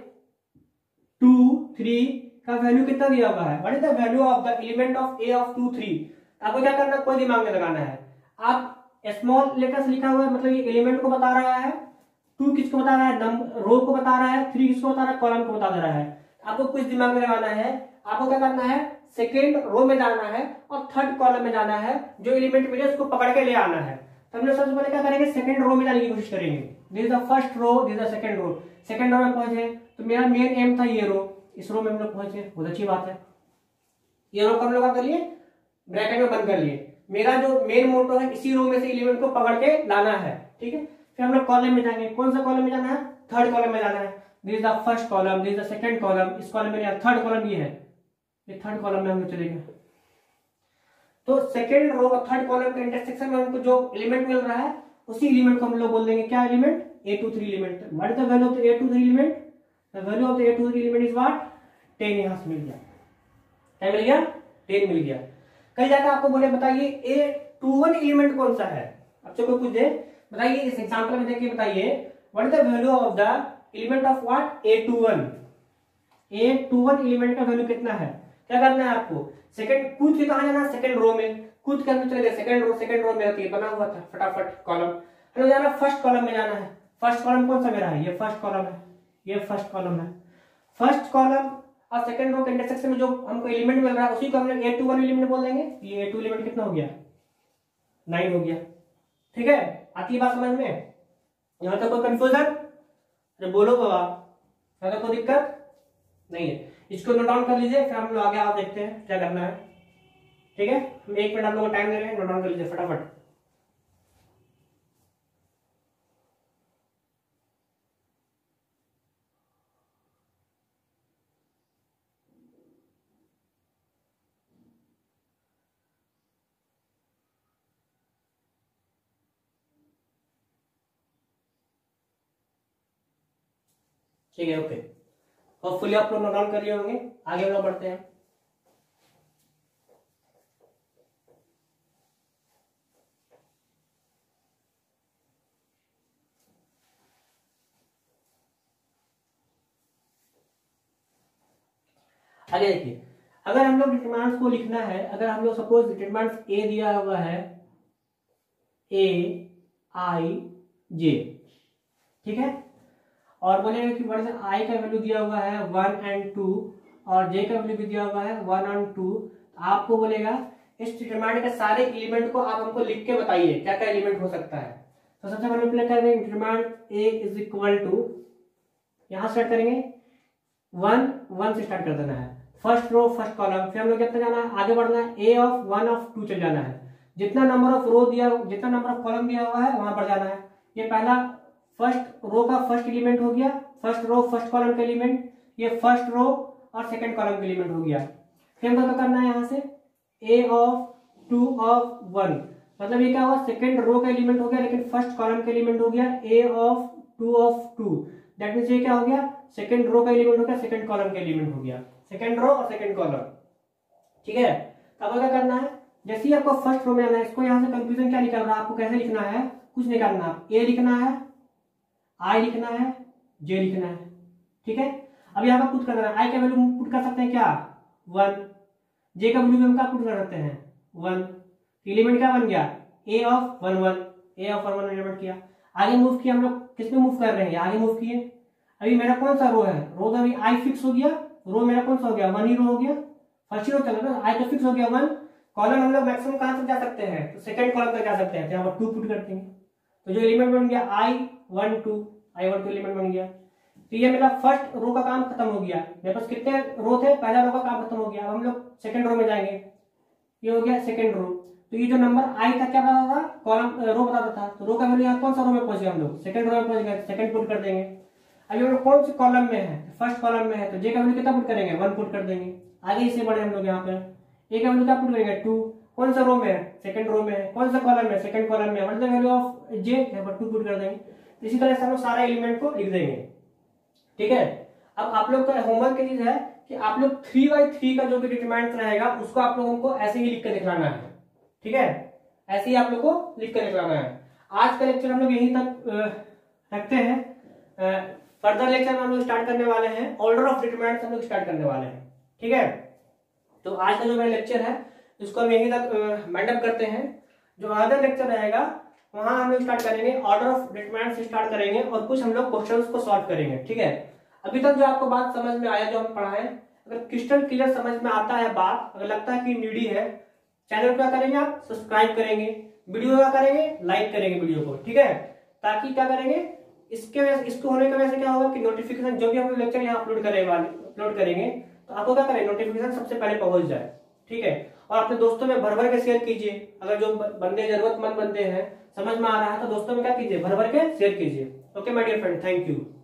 2 3 का वैल्यू कितना दिया हुआ है, what is the value of the element of A of 2 3। आपको क्या करना है, कोई दिमाग में लगाना है, आप स्मॉल लेटर्स लिखा हुआ है, मतलब ये एलिमेंट को बता रहा है, 2 किसको बता रहा है, नंबर रो को बता रहा है, 3 किसको बता रहा है, कॉलम को बता दे रहा है। आपको कुछ दिमाग में लगाना है, आपको क्या करना है, सेकेंड रो में जाना है और थर्ड कॉलम में जाना है, जो एलिमेंट मिले उसको पकड़ के ले आना है। तो हम लोग सबसे पहले क्या करेंगे, सेकंड रो में जाने की कोशिश करेंगे। This is the first row, this is the second row. Second row में पहुंचे तो मेरा मेन एम था ये रो, इस रो में हम लोग पहुंचे, बहुत अच्छी बात है। ये रो को हम लोग कर लिए, ब्रैकेट में बंद कर लिए। मेरा जो मेन मोटो है इसी रो में से एलिमेंट को पकड़ के लाना है। ठीक है, फिर हम लोग कॉलम में जाएंगे, कौन सा कॉलम में जाना है, थर्ड कॉलम में जाना है। This is the first column, this is the second column, इस कॉलम में थर्ड कॉलम ये है, ये थर्ड कॉलम में हम लोग चलेंगे। तो सेकंड रो और थर्ड कॉलम के इंटरसेक्शन में हमको जो एलिमेंट मिल रहा है उसी एलिमेंट को हम लोग बोल देंगे क्या element, A23 element. What is the value of the A23 element, the value of the A23 element is what, 10। यहां से मिल गया, क्या मिल गया, 10 मिल गया। कहीं जाकर आपको बोले बताइए A21 एलिमेंट कौन सा है, आपसे कोई पूछ दे बताइए, इस एग्जांपल में देखिए बताइए what is the value of the element of what, A21। A21 element का वैल्यू कितना है, क्या करना है आपको, सेकंड कूद के कहां जाना है, सेकंड रो में, कूद के अंदर चले गए सेकंड रो में बना हुआ था फटाफट कॉलम, हमें जाना फर्स्ट कॉलम में जाना है। फर्स्ट कॉलम कौन सा मेरा है, ये फर्स्ट कॉलम है, ये फर्स्ट कॉलम है। फर्स्ट कॉलम और सेकंड रो के इंटरसेक्शन में जो हमको एलिमेंट मिल रहा है उसी को हम लोग A21 एलिमेंट बोल देंगे। ये A2 एलिमेंट कितना हो गया, 9 हो गया। ठीक है, आती है बात समझ में, यहां तक कोई कंफ्यूजन, अरे बोलो बाबा, यहां तक कोई दिक्कत नहीं है। इसको नोट डाउन कर लीजिए, फिर हम लोग आगे आप देखते हैं क्या करना है। ठीक है, हम 1 मिनट आप लोगों को टाइम दे रहे हैं, नोट डाउन कर लीजिए फटाफट। ठीक है, ओके, होपफुली आप लोग नोट डाउन कर लिए होंगे। आगे हम लोग बढ़ते हैं। आगे देखिए, अगर हम लोग डिटरमिनेंट्स को लिखना है, अगर हम लोग सपोज डिटरमिनेंट्स A दिया हुआ है A I J, ठीक है, और बोलेंगे कि वर्ड I का वैल्यू दिया हुआ है 1 और 2 और J का वैल्यू भी दिया हुआ है 1 और 2, तो आपको बोलेगा इस डिटरमिनेंट के सारे एलिमेंट को आप हमको लिख के बताइए क्या क्या एलिमेंट हो सकता है। तो सबसे पहले प्ले करेंगे determinant A is equal to, यहां स्टार्ट करेंगे 1 1 से स्टार्ट कर देना है। फर्स्ट रो फर्स्ट कॉलम, फिर हम लोग कितना जाना है, आगे बढ़ना है, ए ऑफ 1 ऑफ 2 चल जाना है, जितना नंबर ऑफ रो दिया, जितना नंबर ऑफ कॉलम दिया हुआ है वहां पर जाना है। ये पहला फर्स्ट रो का फर्स्ट एलिमेंट हो गया, फर्स्ट रो फर्स्ट कॉलम का एलिमेंट, ये फर्स्ट रो और सेकंड कॉलम का एलिमेंट हो गया। फिर हमको क्या करना है, यहाँ से ए ऑफ 2 ऑफ 1, मतलब ये क्या हुआ, सेकंड रो का एलिमेंट हो गया लेकिन फर्स्ट कॉलम का एलिमेंट हो गया A of 2 of 2, that means ये क्या हो गया, सेकंड रो का एलिमेंट हो गया, सेकंड कॉलम का एलिमेंट हो गया, सेकंड रो और सेकंड कॉलम। ठीक है, अब क्या करना है, जैसे ही आपको फर्स्ट रो में आना है, इसको यहाँ से कंफ्यूजन क्या निकल रहा है, आपको कैसे लिखना है, कुछ नहीं करना, आप ए लिखना है, आई लिखना है, जे लिखना है। ठीक है, अब यहाँ पर पुट करना है, आई का वैल्यू पुट कर सकते हैं क्या 1, जे का वैल्यू हम क्या पुट कर सकते हैं 1, एलिमेंट क्या बन गया A of 1 1, A of 1 1 element किया। आगे मूव किया, हम लोग किस में मूव कर रहे हैं, आगे मूव किए। अभी मेरा कौन सा रो है, रो तो अभी आई फिक्स हो गया, रो मेरा कौन सा हो गया 1 ही रो हो गया, फर्स्ट ही रो चला ना, आई तो फिक्स हो गया 1, कॉलम हम लोग मैक्सिमम कहां तक जा सकते हैं, तो सेकंड कॉलम तक जा सकते हैं, यहाँ पर 2 पुट करते हैं, तो जो एलिमेंट बन गया आई 1 2, आई 1 2 एलिमेंट बन गया। तो ये मेरा फर्स्ट रो का काम खत्म हो गया, मेरे पास कितने रो थे, पहला रो का काम खत्म हो गया। अब हम लोग सेकंड रो में जाएंगे, ये हो गया सेकंड रो, तो ये जो नंबर आई था क्या बताता था, कॉलम रो बताता था, तो रो का वैल्यू यहाँ कौन सा रो में पहुंच गया, हम लोग सेकंड रो में पहुंच गए, सेकंड पुट कर देंगे। अभी हम लोग कौन से कॉलम में है, फर्स्ट कॉलम में है, तो जे का वैल्यू कितना पुट करेंगे 1 पुट कर देंगे। आगे इससे बढ़े हम लोग यहाँ पे ए का वैल्यू क्या पुट करेंगे 2, कौन सा रो में है, सेकंड रो में है, कौन सा कॉलम में, सेकंड कॉलम में, what is the value of j, यहाँ पर 2 पुट कर देंगे। इसी तरह से हम लोग सारा एलिमेंट को लिख देंगे। ठीक है, अब आप लोग का होमवर्क की चीज है कि आप लोग 3x3 का जो भी डिटरमिनेंट रहेगा उसको आप लोगों को ऐसे ही लिख कर दिखाना है। ठीक है, ऐसे ही आप लोग को लिख कर दिखाना है। आज का लेक्चर हम लोग यहीं तक रखते हैं, फर्दर लेक्चर में हम लोग स्टार्ट करने वाले हैं, ऑर्डर ऑफ डिटरमिनेंट्स हम लोग स्टार्ट करने वाले हैं। ठीक है, तो आज का जो मेरा लेक्चर है इसको हम यहीं तक वाइंड अप करते हैं। जो अदर लेक्चर रहेगा वहां हम लोग स्टार्ट करेंगे, ऑर्डर ऑफ डिटरमिनेंट्स से स्टार्ट करेंगे और कुछ हम लोग क्वेश्चंस को सॉल्व करेंगे। ठीक है, अभी तक जो आपको बात समझ में आया, जो हम पढ़ाए, अगर क्रिस्टल क्लियर समझ में आता है बात, अगर लगता है कि नीडी है, चैनल क्या करेंगे आप सब्सक्राइब करेंगे, वीडियो क्या करेंगे लाइक करेंगे वीडियो को। ठीक है, ताकि क्या करेंगे, इसको होने की वजह से क्या होगा कि नोटिफिकेशन जो भी हम लेक्चर यहाँ अपलोड करेंगे तो आपको क्या करें, नोटिफिकेशन सबसे पहले पहुंच जाए। ठीक है, और अपने दोस्तों में भर भर के शेयर कीजिए, अगर जो बंदे जरूरतमंद बंदे हैं समझ में आ रहा है तो दोस्तों में क्या कीजिए, भर भर के शेयर कीजिए। Okay my dear friend, thank you.